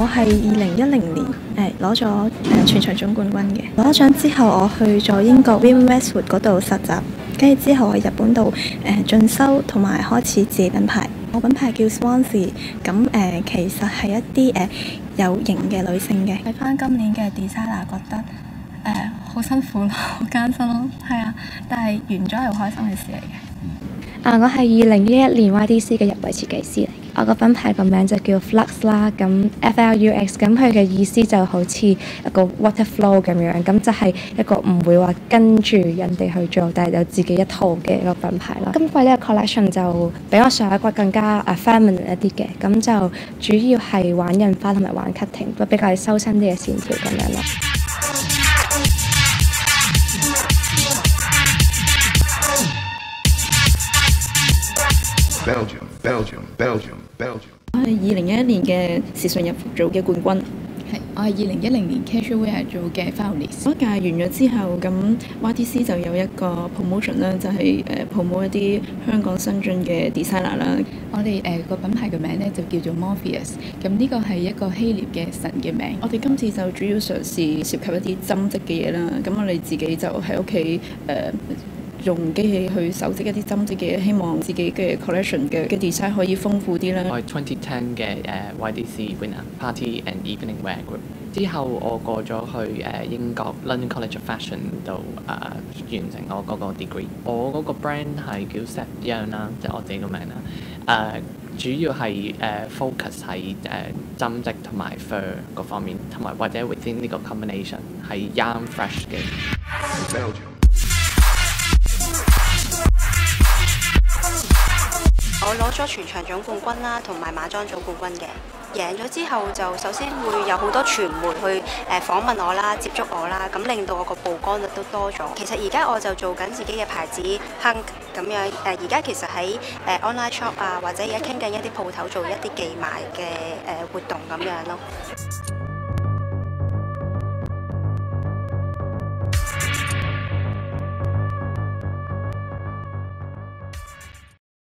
我係2010年攞咗全場總冠軍嘅。攞咗獎之後，我去咗英國 Vivienne Westwood 嗰度實習，跟住之後我喺日本度進修同埋開始自己品牌。我品牌叫 Swansea， 咁其實係一啲有型嘅女性嘅。睇翻今年嘅 designer 覺得好辛苦咯，好艱辛咯，係啊，但係完咗係好開心嘅事嚟嘅。 我係2011年 YDC 嘅入圍設計師嚟。我個品牌個名就叫 Flux 啦，咁 FLUX， 咁佢嘅意思就好似一個 water flow 咁樣，咁就係一個唔會話跟住人哋去做，但係有自己一套嘅一個品牌啦。今季呢個 collection 就比我上一季更加feminine 一啲嘅，咁就主要係玩印花同埋玩 cutting， 都比較修身啲嘅線條咁樣咯。 Belgium。 我係2011年嘅時尚日服組嘅冠軍。 我係2010年 Casual Wear 組嘅 finalist。 嗰屆完咗之後，咁 YDC 就有一個 promotion 啦，就係promote 一啲香港新進嘅 designer 啦。 我哋個品牌嘅名咧就叫做 Morpheus， 咁呢個係一個希臘嘅神嘅名。 我哋今次就主要嘗試涉及一啲針織嘅嘢啦，咁我哋自己就喺屋企用機器去手織一啲針織嘅嘢，希望自己嘅 collection 嘅 design 可以豐富啲啦。 我係2010嘅YDC winner Party and Evening Wear Group。之後我過咗去英國 London College of Fashion 度完成我嗰個 degree。我嗰個 brand 係叫 Sep Yarn 啦，即係我自己個名啦。主要係focus 喺針織同埋 fur 嗰方面，同埋或者 within 呢個 combination 係 yarn fresh 嘅。 我攞咗全場總冠軍啦，同埋馬裝總冠軍嘅。贏咗之後就首先會有好多傳媒去訪問我啦、接觸我啦，咁令到我個曝光率都多咗。其實而家我就做緊自己嘅牌子 Hunk 咁樣，而家其實喺online shop 啊，或者而家傾緊一啲鋪頭做一啲寄賣嘅活動咁樣咯。